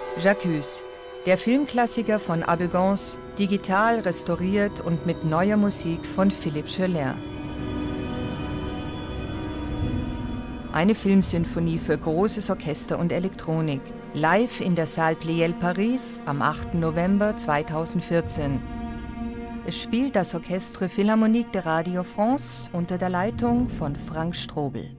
J'accuse, der Filmklassiker von Abel Gance, digital restauriert und mit neuer Musik von Philippe Schöller. Eine Filmsinfonie für großes Orchester und Elektronik, live in der Salle Pleyel Paris am 8. November 2014. Es spielt das Orchestre Philharmonique de Radio France unter der Leitung von Frank Strobel.